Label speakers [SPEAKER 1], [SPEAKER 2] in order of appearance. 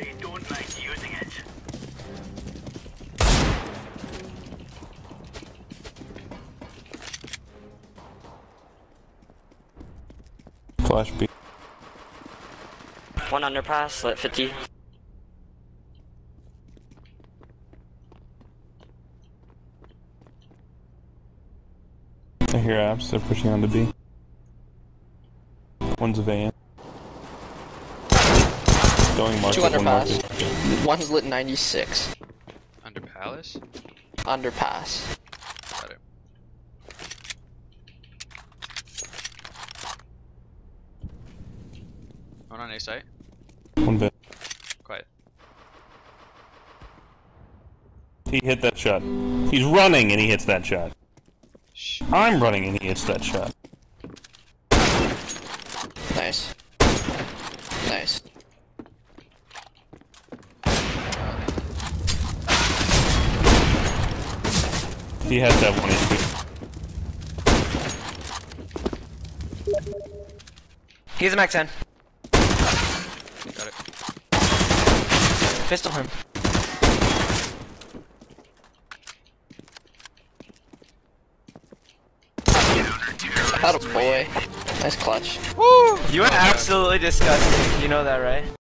[SPEAKER 1] They don't like using it.
[SPEAKER 2] Flash B.
[SPEAKER 3] One underpass, lit 50.
[SPEAKER 2] I hear apps, they're pushing on the B. One's a van. Going market,
[SPEAKER 4] Two
[SPEAKER 2] one
[SPEAKER 4] underpass.
[SPEAKER 2] market.
[SPEAKER 4] One's lit 96.
[SPEAKER 5] Under Palace?
[SPEAKER 4] Underpass.
[SPEAKER 5] Got it. One on A site.
[SPEAKER 2] One van.
[SPEAKER 5] Quiet.
[SPEAKER 2] He hit that shot. He's running and he hits that shot.
[SPEAKER 5] Shh.
[SPEAKER 2] I'm running and he hits that shot.
[SPEAKER 4] Nice. Nice.
[SPEAKER 2] He has that one HP.
[SPEAKER 3] He's a Mac 10.
[SPEAKER 5] Got it.
[SPEAKER 3] Pistol him.
[SPEAKER 4] Atta boy. Nice clutch.
[SPEAKER 3] You are absolutely disgusting. You know that, right?